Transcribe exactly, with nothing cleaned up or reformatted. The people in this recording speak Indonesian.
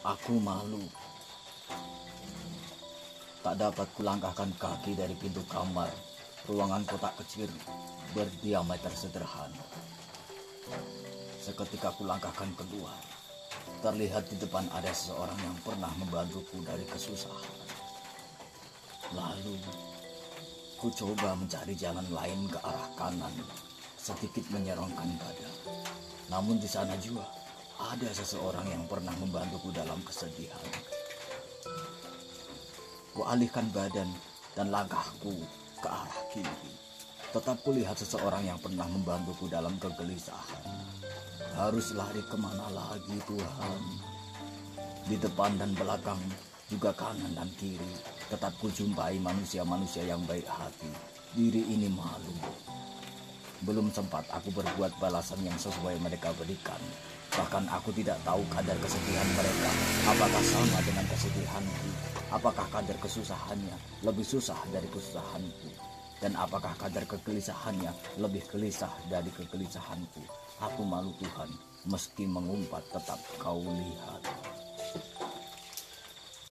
Aku malu. Tak dapat kulangkahkan kaki dari pintu kamar, ruangan kotak kecil berdiameter sederhana. Seketika kulangkahkan keluar, terlihat di depan ada seseorang yang pernah membantuku dari kesusahan. Lalu, ku coba mencari jalan lain ke arah kanan, sedikit menyerongkan badan. Namun di sana juga ada seseorang yang pernah membantuku dalam kesedihan. Kualihkan badan dan langkahku ke arah kiri. Tetap kulihat seseorang yang pernah membantuku dalam kegelisahan. Harus lari kemana lagi, Tuhan? Di depan dan belakang, juga kanan dan kiri, tetap kujumpai manusia-manusia yang baik hati. Diri ini malu. Belum sempat aku berbuat balasan yang sesuai mereka berikan. Bahkan aku tidak tahu kadar kesedihan mereka. Apakah sama dengan kesedihanku? Apakah kadar kesusahannya lebih susah dari kesusahanku? Dan apakah kadar kegelisahannya lebih gelisah dari kegelisahanku? Aku malu, Tuhan, meski mengumpat tetap Kau lihat.